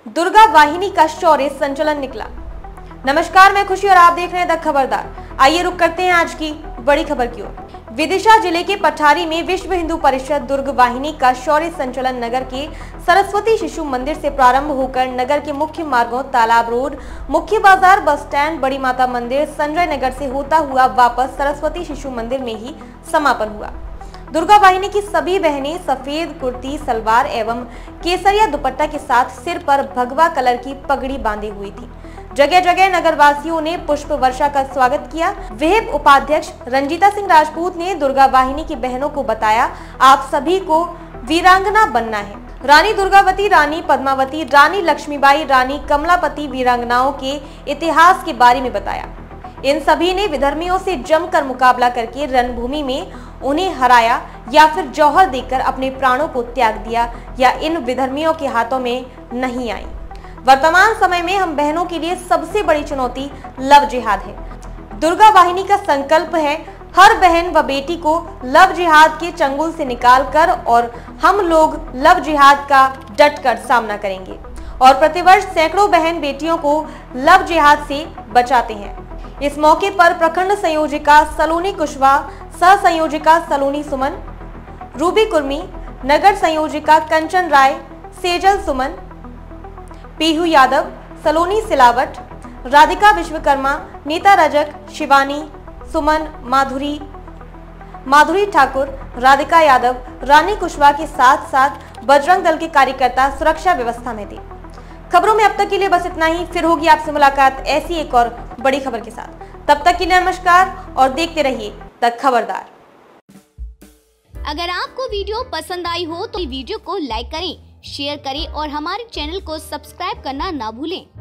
दुर्गा वाहिनी का शौर्य संचलन निकला। नमस्कार, मैं खुशी और आप देख रहे हैं द खबरदार। आइए रुक करते हैं आज की बड़ी खबर की ओर। विदिशा जिले के पठारी में विश्व हिंदू परिषद दुर्ग वाहिनी का शौर्य संचलन नगर के सरस्वती शिशु मंदिर से प्रारंभ होकर नगर के मुख्य मार्गों तालाब रोड, मुख्य बाजार, बस स्टैंड, बड़ी माता मंदिर, संजय नगर से होता हुआ वापस सरस्वती शिशु मंदिर में ही समापन हुआ। दुर्गा वाहिनी की सभी बहनें सफेद कुर्ती सलवार एवं केसरिया दुपट्टा के साथ सिर पर भगवा कलर की पगड़ी बांधी हुई थी। जगह जगह नगरवासियों ने पुष्प वर्षा का स्वागत किया। विहिप उपाध्यक्ष रंजीता सिंह राजपूत ने दुर्गा वाहिनी की बहनों को बताया, आप सभी को वीरांगना बनना है। रानी दुर्गावती, रानी पद्मावती, रानी लक्ष्मीबाई, रानी कमलापति वीरांगनाओं के इतिहास के बारे में बताया। इन सभी ने विधर्मियों से जमकर मुकाबला करके रणभूमि में उन्हें हराया या फिर जौहर देकर अपने प्राणों को त्याग दिया या इन विधर्मियों के हाथों में नहीं आई। वर्तमान समय में हम बहनों के लिए सबसे बड़ी चुनौती लव जिहाद है। दुर्गा वाहिनी का संकल्प है हर बहन व बेटी को लव जिहाद के चंगुल से निकालकर, और हम लोग लव जिहाद का डटकर सामना करेंगे और प्रतिवर्ष सैकड़ों बहन बेटियों को लव जिहाद से बचाते हैं। इस मौके पर प्रखंड संयोजिका सलोनी कुशवाहा, सह संयोजिका सलोनी सुमन, रूबी कुर्मी, नगर संयोजिका कंचन राय, सेजल सुमन, पीहू यादव, सलोनी सिलावट, राधिका विश्वकर्मा, नीता रजक, शिवानी, सुमन, माधुरी ठाकुर, राधिका यादव, रानी कुशवाहा के साथ साथ बजरंग दल के कार्यकर्ता सुरक्षा व्यवस्था में थे। खबरों में अब तक के लिए बस इतना ही। फिर होगी आपसे मुलाकात ऐसी एक और बड़ी खबर के साथ। तब तक के लिए नमस्कार और देखते रहिए द खबरदार। अगर आपको वीडियो पसंद आई हो तो वीडियो को लाइक करें, शेयर करें और हमारे चैनल को सब्सक्राइब करना ना भूलें।